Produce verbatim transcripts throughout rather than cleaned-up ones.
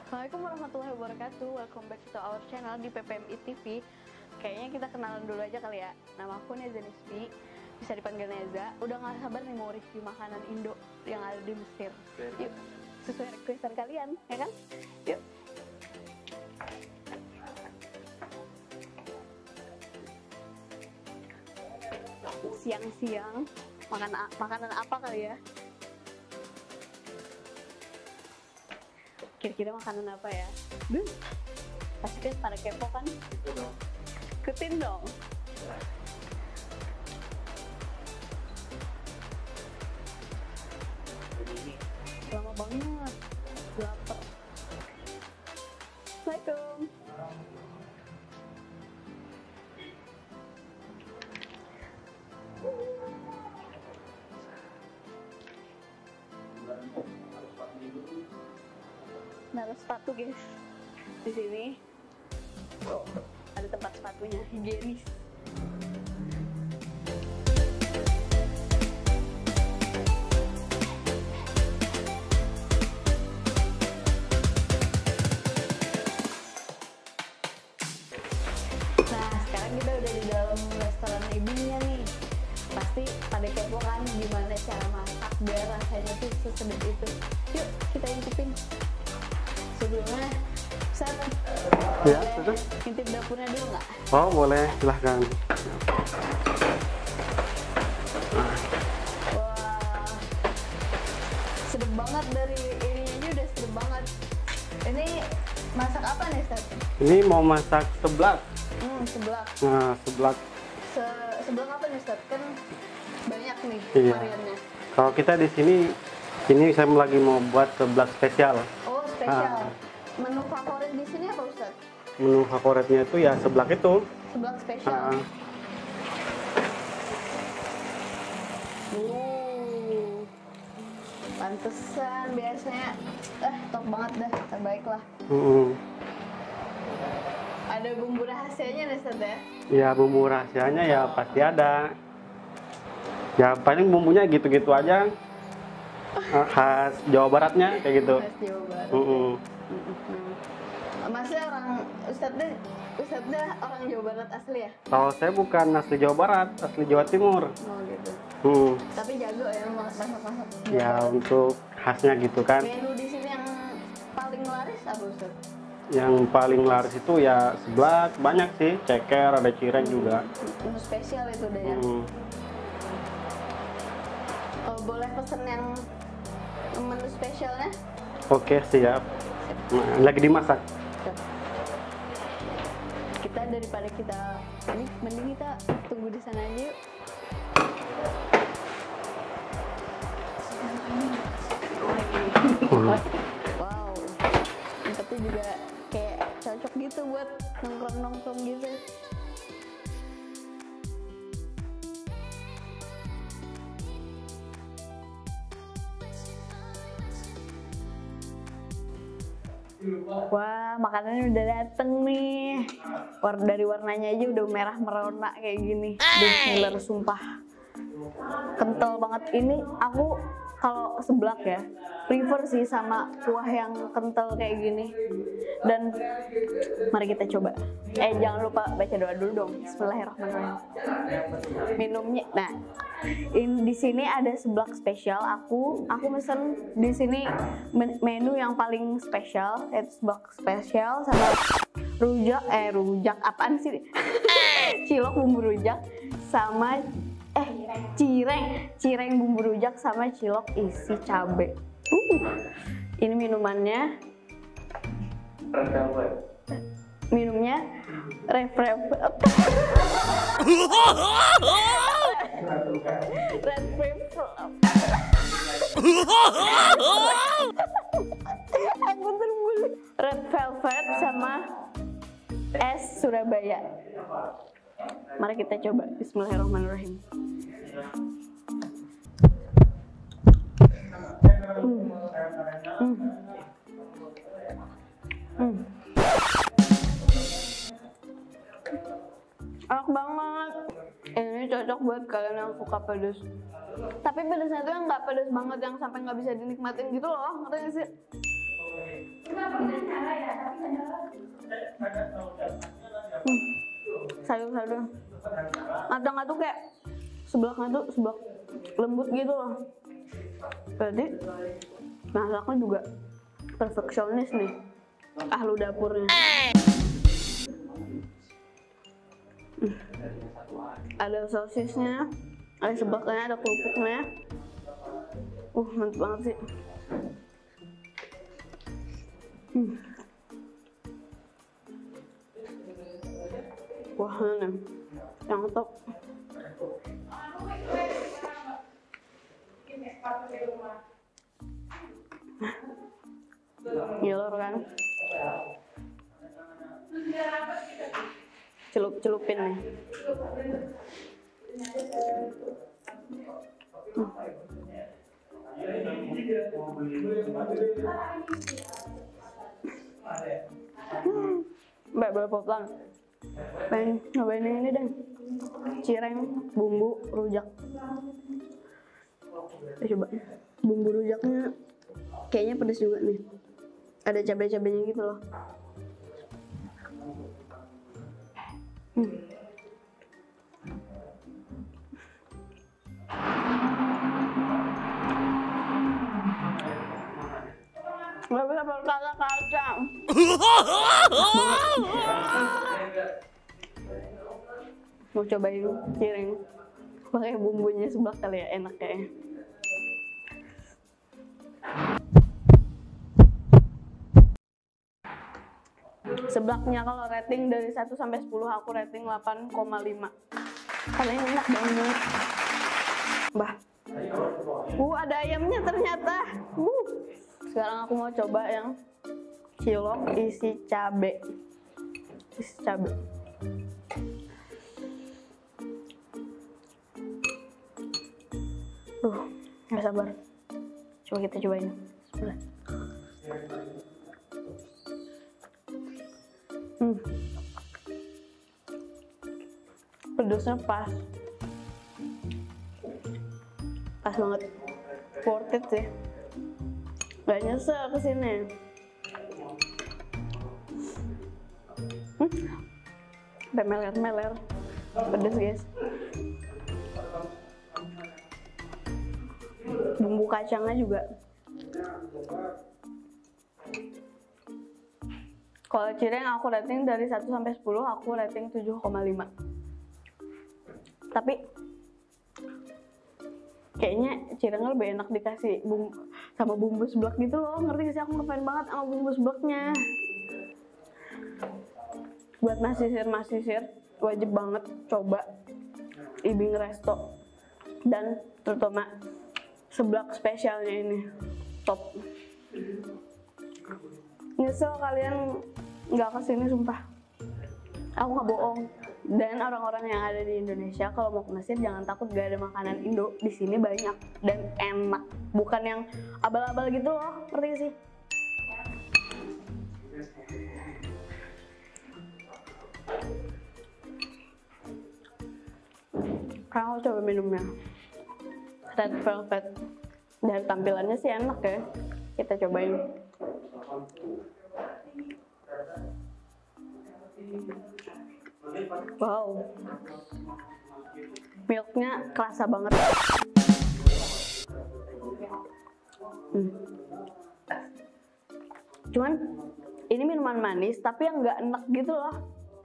Assalamualaikum warahmatullahi wabarakatuh. Welcome back to our channel di P P M I T V. Kayaknya kita kenalan dulu aja kali ya. Nama aku Neza Nisfi, bisa dipanggil Neza. Udah gak sabar nih mau review makanan Indo yang ada di Mesir. Yuk, sesuai requestan kalian, ya kan? Yuk. Siang-siang makan makanan apa kali ya? Kira-kira makanan apa ya? Duh, pasti kan pada kepo kan? Ikutin dong. Lama banget, lapar. Assalamualaikum. Naruh sepatu guys di sini. Oh, ada tempat sepatunya, higienis. Nah, sekarang kita udah di dalam restoran ibunya nih. Pasti pada kepo kan gimana cara masak biar rasanya tuh sesedap itu. Yuk kita intipin. Sebelumnya, Ustaz, ya, boleh intip dapurnya dulu nggak? Oh boleh, silahkan. Wah, sedap banget, dari ininya aja udah sedap banget. Ini masak apa nih, Ustaz? Ini mau masak seblak. Hmm, seblak. Nah, seblak. Se seblak apa nih, Ustaz? Kan banyak nih Iya. variannya. Kalau kita di sini, ini saya lagi mau buat seblak spesial. Oh, spesial. Ah. Menu favorit di sini apa, Ustaz? Menu favoritnya itu ya seblak itu. Seblak spesial. Ah. Uh, pantesan biasanya, eh top banget dah, terbaik lah. Mm-mm. Ada bumbu rahasianya nih, Ustaz ya? Ya bumbu rahasianya ya pasti ada. Ya paling bumbunya gitu-gitu aja. Ah, khas Jawa Baratnya kayak gitu. Khas Jawa Barat. Mm-mm. Masnya orang Ustadznya, Ustadznya orang Jawa Barat asli ya? Kalau saya bukan asli Jawa Barat, asli Jawa Timur. Oh gitu. Hmm. Tapi jago ya masak-masak. Ya untuk khasnya gitu kan. Menu di sini yang paling laris apa, Ustadz? Yang paling laris itu ya seblak, banyak sih, ceker, ada cireng juga. Menu spesial itu deh ya. Hmm. Oh, boleh pesen yang menu spesialnya? Oke, siap. Nah, lagi dimasak. Kita daripada kita ini, mending kita tunggu di sana aja yuk. Wow, tempatnya juga kayak cocok gitu buat nongkrong-nongkrong gitu. Wah, makanannya udah dateng nih. War dari warnanya aja udah merah merona kayak gini. Duh, ngiler sumpah. Kental banget ini. Aku kalau seblak ya, prefer sih sama kuah yang kental kayak gini. Dan mari kita coba. Eh, jangan lupa baca doa dulu dong. Bismillahirrahmanirrahim. Minumnya. Nah, in, di sini ada seblak spesial. Aku aku mesen di sini men menu yang paling spesial, yaitu seblak spesial sama rujak eh rujak apaan sih? Cilok bumbu rujak sama eh cireng, cireng bumbu rujak sama cilok isi cabe. Uh. Ini minumannya. Minumnya ref ref red velvet. Aku terbulu. Red velvet sama es Surabaya. Mari kita coba. Bismillahirrahmanirrahim. Hmm. Hmm. Hmm. Enak banget. Ini cocok buat kalian yang suka pedas. Tapi pedasnya tuh yang nggak pedas banget yang sampai nggak bisa dinikmatin gitu loh, ngerti nggak sih? Hmm. Sayur-sayur matangnya tuh kayak sebelahnya tuh sebelah lembut gitu loh. Berarti masaknya juga perfeksionis nih, ahlu dapurnya. Hmm. Ada sosisnya, ada sebelahnya, ada kerupuknya. Uh, mantap banget sih. Hmm. Wah, ini yang top. Ngiler kan? Celup-celupin nih. Hmm. Hmm. Mbak belepotan. Pengen nyobain ini deh. Cireng bumbu rujak. Eh, coba. Bumbu rujaknya kayaknya pedas juga nih. Ada cabai-cabainya gitu loh. Hmm. Gak bisa berkata kacang. Mau cobain cireng pakai bumbunya sebelah kali ya, enak kayaknya. Seblaknya kalau rating dari satu sampai sepuluh aku rating delapan koma lima. Karena ini enak banget. Bah. Uh, ada ayamnya ternyata. Uh. Sekarang aku mau coba yang cilok isi cabe. Isi cabe. Uh, nggak sabar. Coba kita cobain. Bismillah. Hmm. Pedasnya pas. Pas banget. Worth it sih. Gak nyesel kesini. Hmm. Sampai meler-meler. Pedas guys. Bumbu kacangnya juga. Kalau cireng aku rating dari satu sampai sepuluh, aku rating tujuh koma lima. Tapi kayaknya cirengnya lebih enak dikasih bumbu sama bumbu seblak gitu loh. Ngerti gak sih, aku ngefans banget sama bumbu seblaknya. Buat masisir-masisir wajib banget coba Ibing Resto, dan terutama seblak spesialnya ini top. Nyesel kalian nggak kesini, sumpah. Aku nggak bohong. Dan orang-orang yang ada di Indonesia kalau mau ke Mesir jangan takut, gak ada makanan Indo. Di sini banyak dan enak, bukan yang abal-abal gitu loh, ngerti gak sih? Sekarang aku coba minumnya. Red Velvet. Dari tampilannya sih enak ya. Kita cobain. Wow, milknya kerasa banget. Hmm. Cuman ini minuman manis tapi yang nggak enak gitu loh.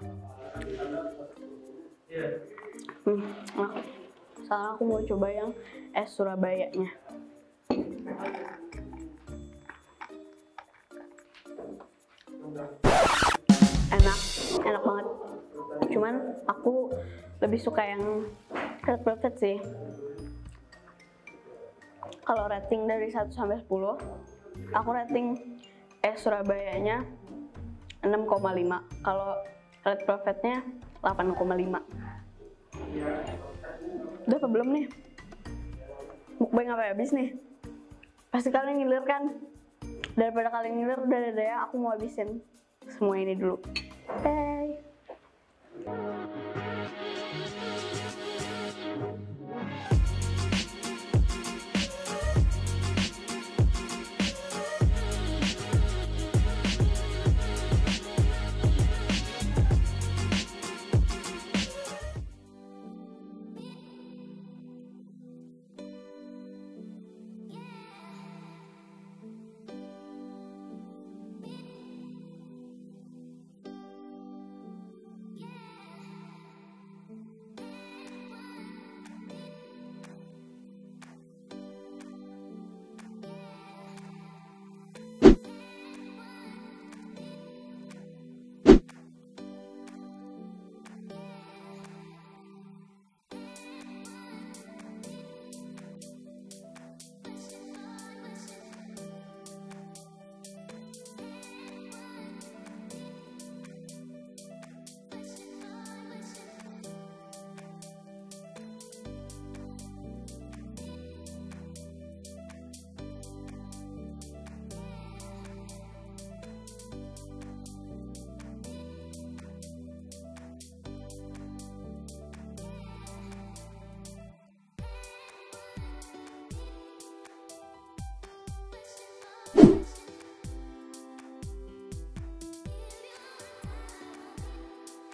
Hmm, enak. Sekarang aku mau coba yang es Surabayanya. Enak, enak banget. Cuman aku lebih suka yang Red Velvet sih. Kalau rating dari satu sampai sepuluh, aku rating es Surabayanya enam koma lima. Kalau Red Velvetnya delapan koma lima. Udah apa belum nih? Mukbang apa habis nih? Pasti kalian ngiler kan? Daripada kalian ngiler, udah deh ya, aku mau habisin semua ini dulu. Bye.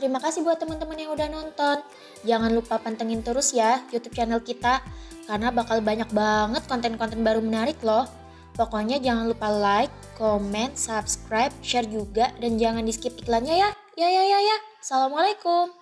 Terima kasih buat teman-teman yang udah nonton. Jangan lupa pantengin terus ya YouTube channel kita, karena bakal banyak banget konten-konten baru menarik loh. Pokoknya jangan lupa like, comment, subscribe, share juga, dan jangan di skip iklannya ya. Ya ya ya ya. Assalamualaikum.